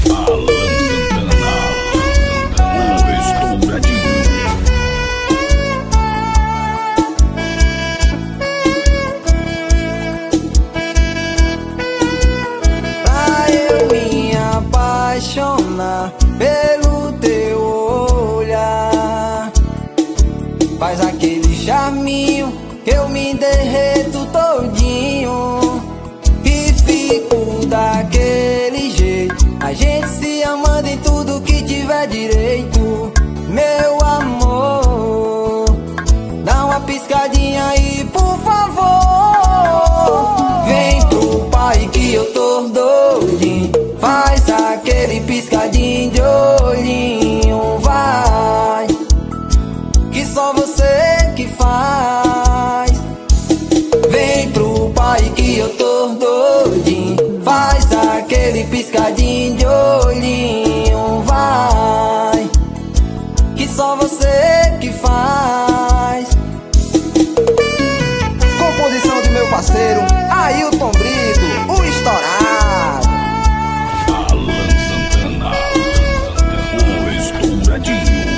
Alan Santana, o estouradinho. Pra eu me apaixonar pelo teu olhar, faz aquele charminho que eu me derreto todinho e fico daquele jeito, a gente se amando em tudo que tiver direito. Meu amor, dá uma piscadinha aí, por favor. Vem pro pai que eu tô doidinho, faz aquele piscadinho de olhinho, vai, que só você que faz. Vem pro pai que eu tô doidinho, faz aquele piscadinho de olhinho, vai, que só você que faz. Composição do meu parceiro Ailton Brito, o estourado. Alan Santana, o estouradinho.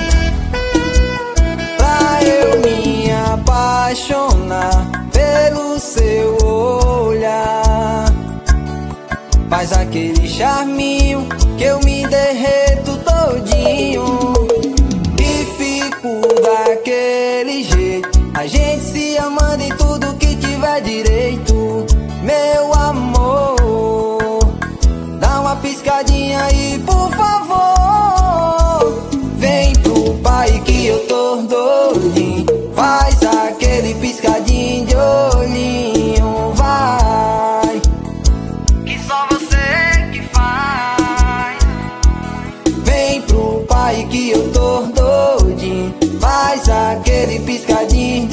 Pra eu me apaixonar pelo seu olhar, faz aquele charminho que eu me derreto todinho e fico daquele jeito, a gente se amando em tudo que tiver direito. Meu amor, dá uma piscadinha aí, por favor. Vem pro pai que eu tô doidinho, faz aquele piscadinho de olhinho, vai, que só você que faz. Vem pro pai que eu tô doidinho, faz aquele piscadinho